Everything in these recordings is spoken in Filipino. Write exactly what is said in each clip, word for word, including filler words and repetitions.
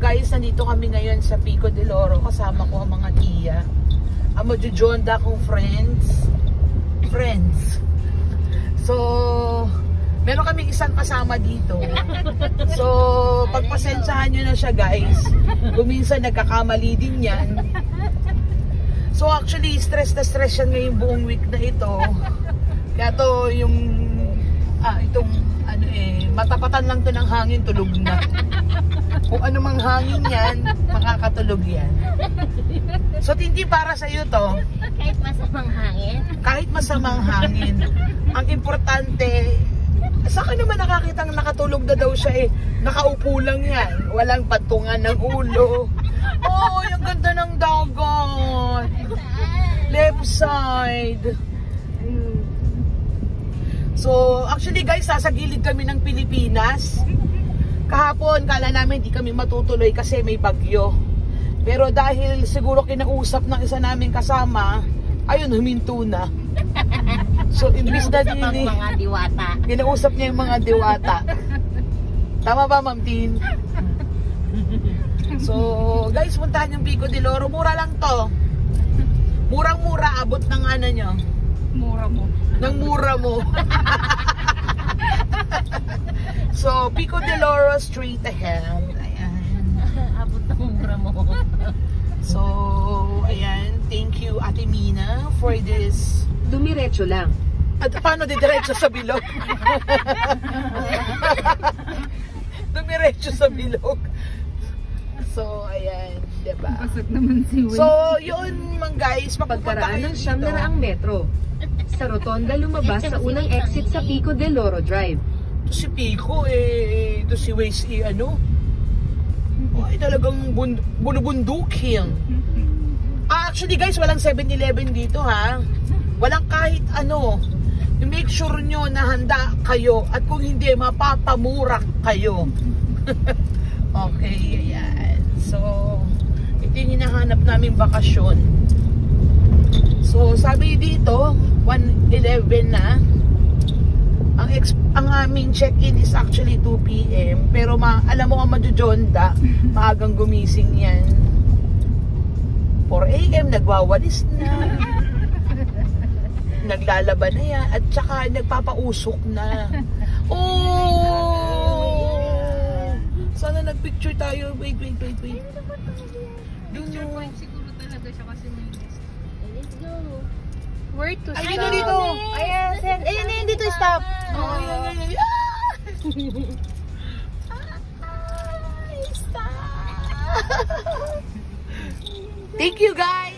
guys, nandito kami ngayon sa Pico del Oro. Kasama ko ang mga tiya. Ang majujonda kong friends. Friends. So, meron kami isang kasama dito. So, pagpasensyahan nyo na siya guys. Kung minsan nagkakamali din yan. So, actually, stress na stress yan ngayong buong week na ito. Kaya to yung, ah, itong, ano eh, matapatan lang to ng hangin, tulog na. Kung ano mang hangin yan, makakatulog yan. So, hindi para sa iyo to. Kahit masamang hangin? Kahit masamang hangin. Ang importante, saan naman nakakitang nakatulog na daw siya eh. Nakaupo lang yan. Walang patungan ng ulo. Oh, yung ganda ng dagat. Left side. So, actually guys, sa gilid kami ng Pilipinas. Kahapon, kala namin hindi kami matutuloy kasi may bagyo. Pero dahil siguro kinausap ng isa naming kasama, ayun, huminto na. So, imbis na din eh, mga diwata. kinausap niya yung mga diwata. Tama ba, Ma'am Tin? So, guys, puntahan yung Pico del Oro. Mura lang to. Murang-mura, abot ng ano nyo. Mura mo. Ng mura mo. So, Pico del Oro straight ahead. Ayan. Abot ng mura mo. So, ayan. Thank you, Ate Mina, for this. Dumiretso lang. At paano didiretso sa bilog? Dumiretso sa bilog. So, ayan. Diba? Pasok naman si Will. So, yun mga guys. Pagkaraan ng siyam na raang metro. Sa rotonda lumabas sa unang exit sa Pico del Oro Drive. Ito si Pico eh. Ito si Waze eh, ano? Ay, talagang bun bunubundukin. Ah, actually guys, walang seven eleven dito ha. Walang kahit ano. I-make sure nyo na handa kayo. At kung hindi, mapapamura kayo. Okay, ayan. So, ito yung hinahanap namin bakasyon. So, sabi dito, one eleven na. Ang, ang aming check-in is actually two P M Pero ma alam mo ang majujonda, maagang gumising yan. four A M nagwawalis na. Naglalaban na yan. At saka nagpapausok na. Oh! Sana nagpicture tayo. Wait, wait, wait, wait. Picture point siguro talaga siya kasi may list. Let's go. Where to stop? Ay, dito, dito. Ayan, send. Ayan, ayan, dito stop. Oh, ayan, ayan, ayan. Ay, stop. Thank you, guys.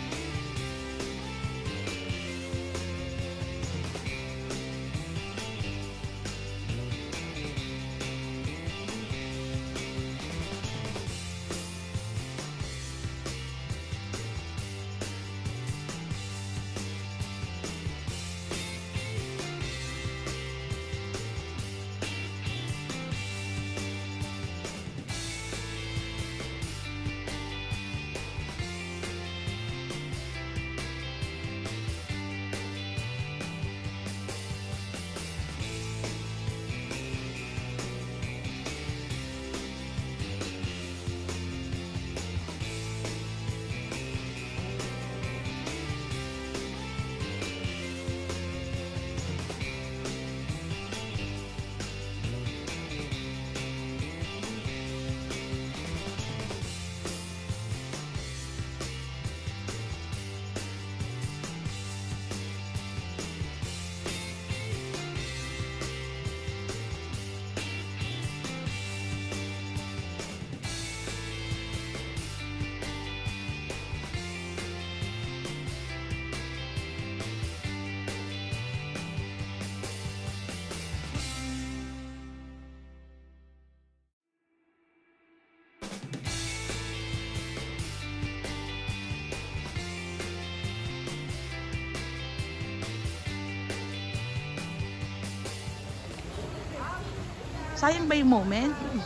Sayang ba yung moment?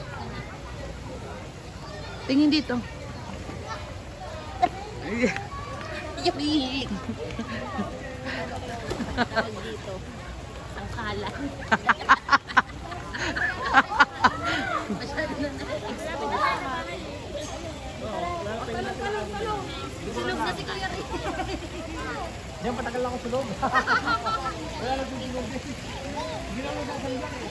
Tingin dito. Yupi! Dito. Ang kalat. Masyado na na-expose. Yan, patagal lang ako sa loob. Wala lang sa loob. Hindi lang ako sasalita eh.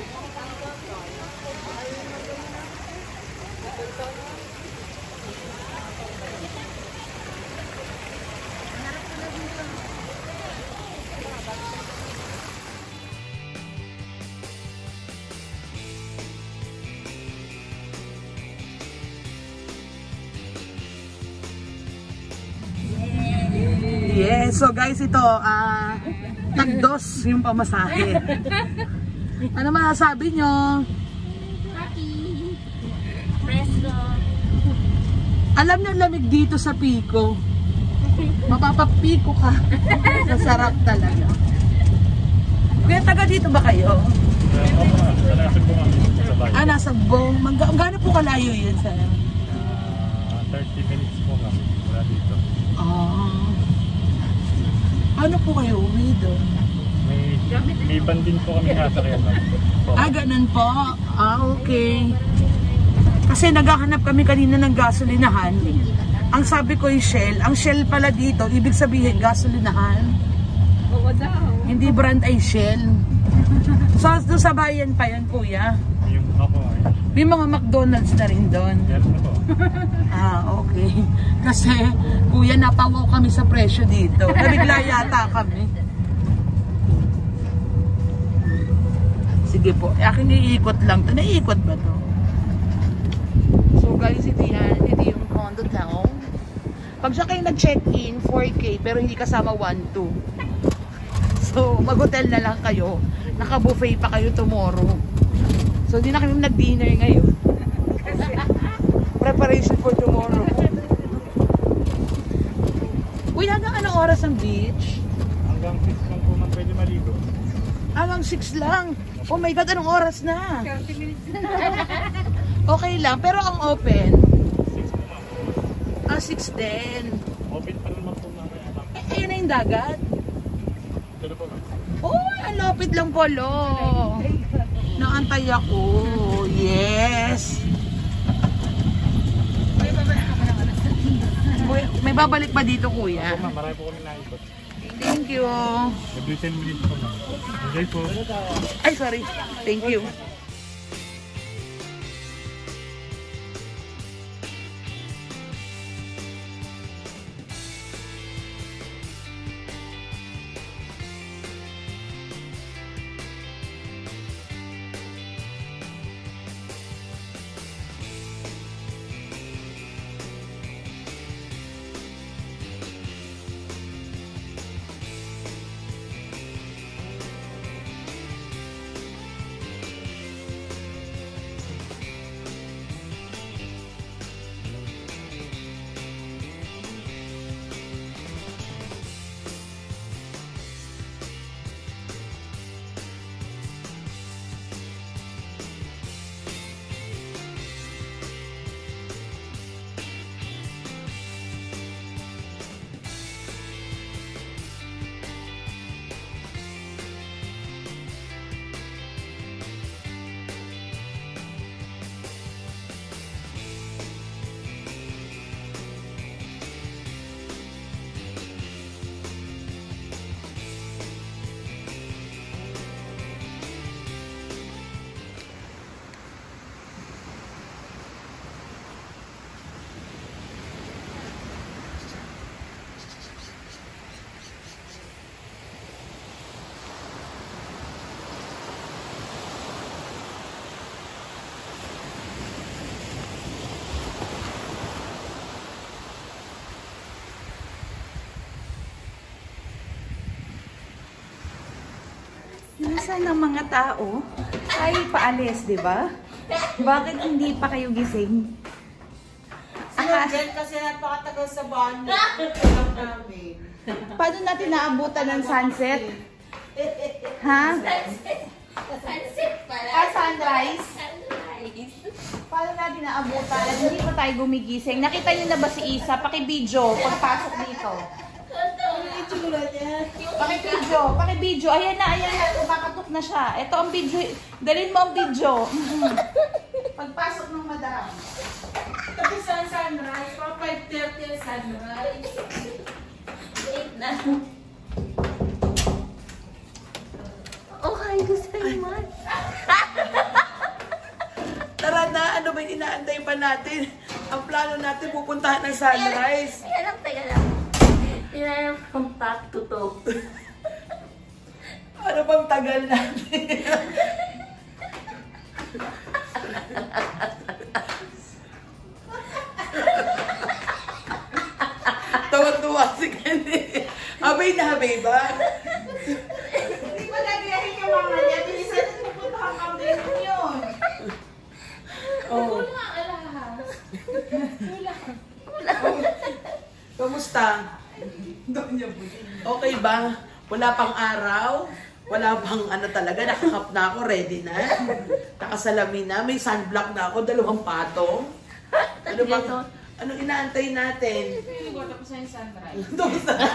Yes, so guys, ito, ah, tagdos yung pamasahe. Ano masasabi nyo? Happy. Presto. Alam nyo, lamig dito sa Pico. Mapapapiko ka. Masarap talaga. Kaya taga dito ba kayo? Ah, nasa Bong. Magkano po kalayo yun, sir? Uh, thirty minutes po lang. Wala dito. Ah. Ano po kayo uwi doon? May, may van din po kami nasakyan. Ah, ganun po. Ah, okay. Kasi naghahanap kami kanina ng gasolinahan. Ang sabi ko yung Shell. Ang Shell pala dito, ibig sabihin gasolinahan. Oo daw. Hindi brand ay Shell. So, doon sa bayan pa yan, kuya. Yung ako ay. May mga McDonald's na rin doon. Meron na po. Ah, okay. Kasi, kuya, napawaw kami sa presyo dito. Nabigla yata kami. Sige po. Akin iikot lang to. Naiikot ba to? So, guys, ito yan. Ito yung condo town. Pag siya kayo nag-check-in, four K, pero hindi kasama one two. So, mag-hotel na lang kayo. Naka-buffet pa kayo tomorrow. So, hindi na kami nag-dinner ngayon. Kasi, preparation for tomorrow. Uy, hanggang anong oras ang beach? Hanggang six lang po man pwede maligo. Hanggang six lang. Oh my God, anong oras na? thirty minutes na. Okay lang, pero ang open? six po ma'am. Ah, six din. Open pa naman po mamaya ma'am. Eh, ayun na yung dagat. Ito na po ma'am. Oh, ang lapit lang polo. Naantay ako. Yes. Uy, may babalik pa dito, kuya? Opo ma'am, marami po kami naikot. Thank you. Every ten minutes po ma'am. Enjoy po. Ay, sorry. Thank you. Minsan ng mga tao ay paalis, di ba? Bakit hindi pa kayo gising? Sinagyan kasi napakatagal sa banda. namin. Paano natin naabutan ng sunset? Ha? Sunset pala. Ah, sunrise? Sunrise. Paano natin naabutan? Hindi pa tayo gumigising. Nakita niyo na ba si Isa? Paki-video pagpasok dito. Paki-video, paki-video. Ayan na, ayan na. Kumakatok na siya. Ito ang video. Dalhin mo ang video. Pagpasok ng madam. Tapos ang sunrise. From five thirty ang sunrise. Late na. tayo sa iman. Tara na, ano ba yung inaantay pa natin? Ang plano natin, pupuntahan ng sunrise. Teka lang, teka lang. Teka lang, from top to top. Ano bang tagal natin? Tawa-tuwa si Kenny. Habay na habay ba? Hindi ba nagbiyahin yung mama niya? Bilisan na pupunta kang kambing yun. Oo. Kamusta? Okay ba? Wala pang araw? Wala pang ano talaga, nakakap na ako, ready na. Nakasalamin na, may sunblock na ako, dalawang patong. Ano bang, anong inaantay natin? Tapos na yung sunrise. Tapos na.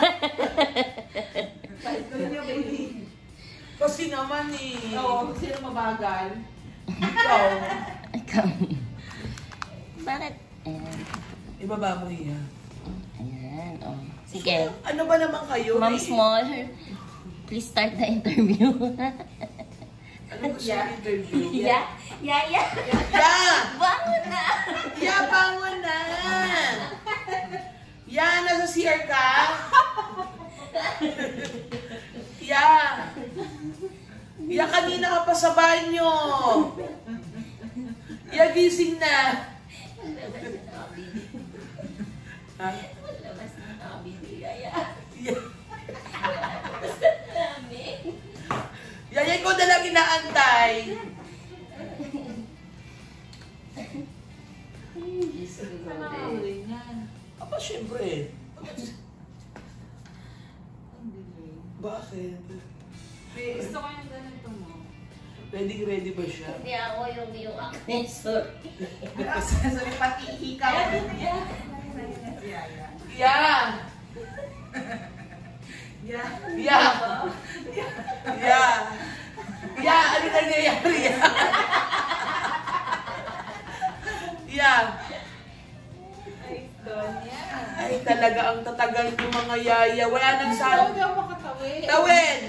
Kasi naman eh. Oo, sino mabagal? Ikaw. Ikaw. Bakit? Ayan. Ibaba mo iya. Ayan, oh. Sige. Ano ba naman kayo? Ma'am Eh, Small, please start the interview. Ano gusto yeah. interview? Ya, ya, ya. Ya! Bangon na! Ya, bangon na! Ya, nasa C R ka? Ya! Ya, kanina ka pa sa banyo! Ya, gising na! Ha? Labas na nakabili, yaya. Ya. Yaya, ikaw na lang inaantay. Aba, syempre. Bakit? Gusto ko yung ganito mo. Ready, ready ba siya? Hindi ako yung yung acne, sorry. Sorry, pati ikaw. Yeah! Yeah. Yeah! Yeah! Yeah! Ano nangyayari? Yeah! Ay, talaga ang tatagal ng mga yaya. Wala nang Saan saan. daw makatawid? Tawid!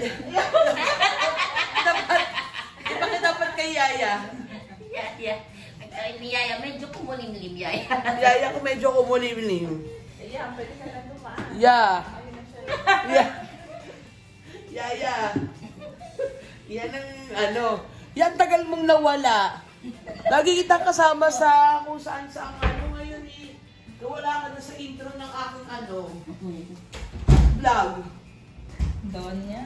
Dapat, di ba dapat kay yaya? Ya, ya. Ay, ni yaya, medyo kumulimlim, yaya. Yaya ko medyo kumulimlim. Ayan, pwede ka lang dumaan. Yeah! Yeah! Yaya! Yan ang ano. Yan tagal mong nawala. Lagi kitang kasama sa kung saan saan ano ngayon eh. Nawala ka na sa intro ng aking ano. Vlog. Doon yan.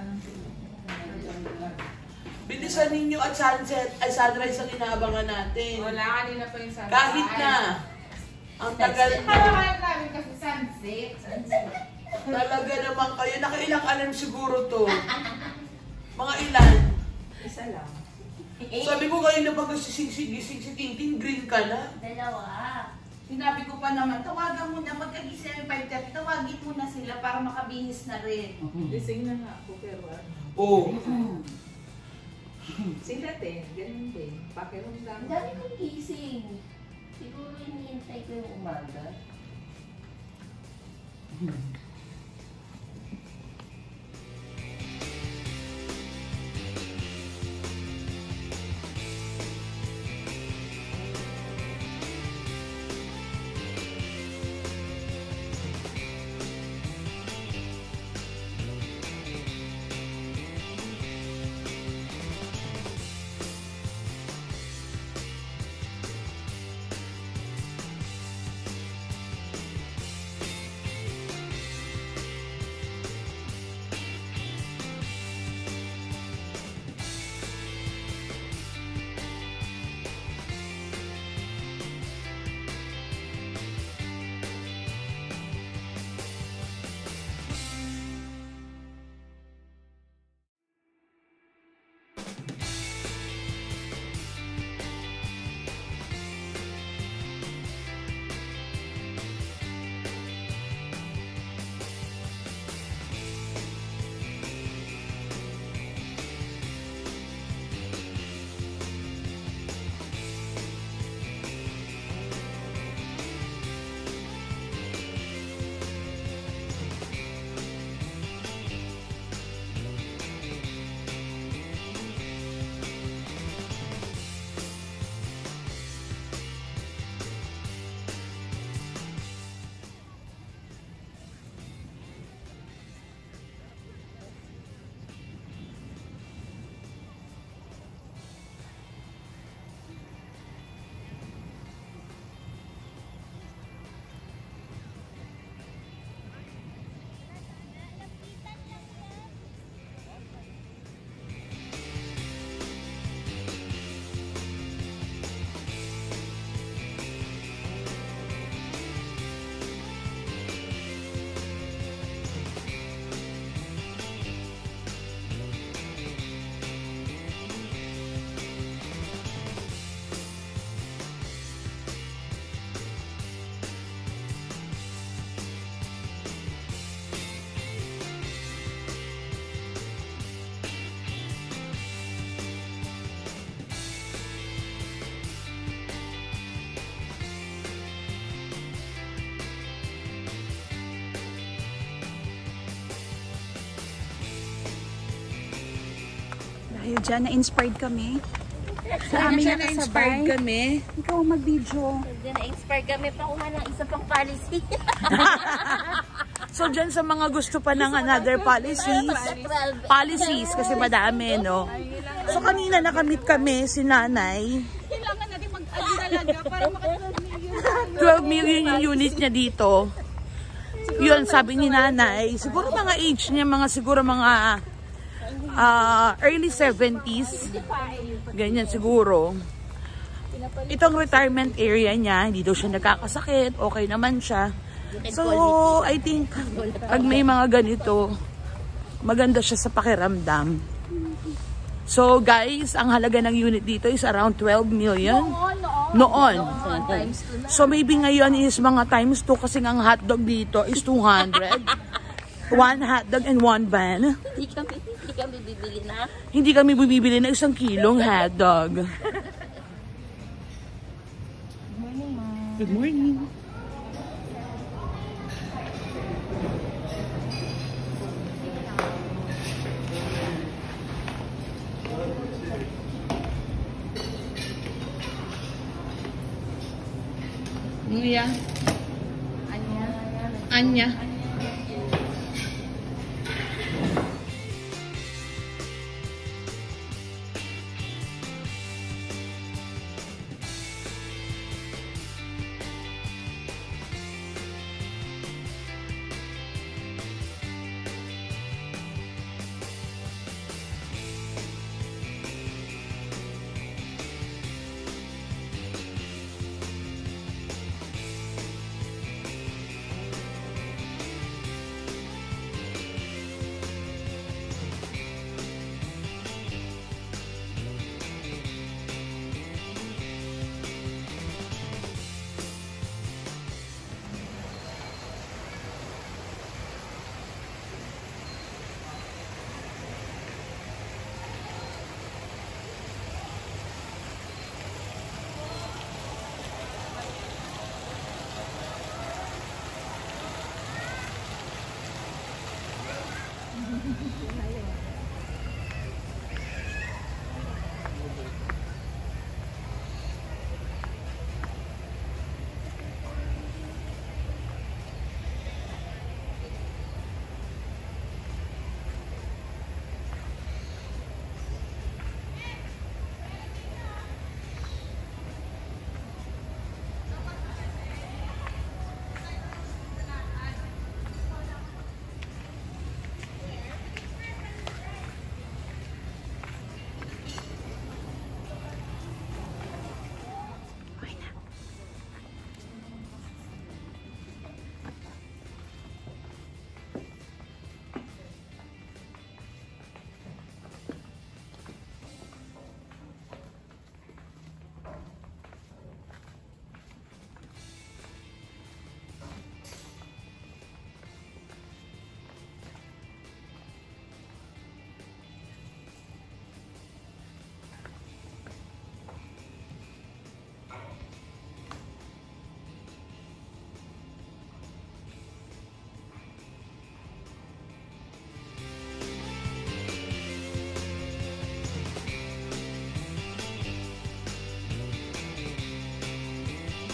Bilisan ninyo at sunset, ay sunrise ang inaabangan natin. Wala, kanina pa yung sunset. Kahit na. Ang tagal na. Kaya namin kasi sunset. Talaga naman kayo. Nakailang alam siguro to. Mga ilan? Isa lang. Sabi ko kayo na pag-gising-gising si Tintin, green ka na. Dalawa. Sinabi ko pa naman, tawagan mo na, pagkagising ng five thirty, tawagin mo na sila para makabihis na rin. Gising na nga ako, pero ano. Oo. Sila din, ganun din. Pakiramdam. Ang dami kong gising. Siguro iniintay ko yung umaga. Dahil dyan, na-inspired kami. Sa aming na-inspired nakasabay. kami. Ikaw ang mag-video. Na-inspire kami pa kuha ng isa pang policy. So dyan sa mga gusto pa ng another policies, policies kasi madami, no? So kanina nakamit kami si nanay. Kailangan natin mag-add talaga para maka-twelve million. twelve million yung unit niya dito. Yun, sabi ni nanay, siguro mga age niya, mga siguro mga uh, early seventies. Ganyan siguro. Itong retirement area niya, hindi daw siya nagkakasakit, okay naman siya. So, I think, pag may mga ganito, maganda siya sa pakiramdam. So, guys, ang halaga ng unit dito is around twelve million. Noon. So, maybe ngayon is mga times two kasi ang hotdog dito is two hundred. One hotdog and one bun. Hindi kami, hindi kami bibili na. Hindi kami bumibili na isang kilong hotdog. Good morning. Nya. Anya. Anya.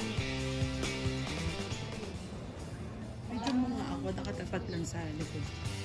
Nakatapat lang sa likod.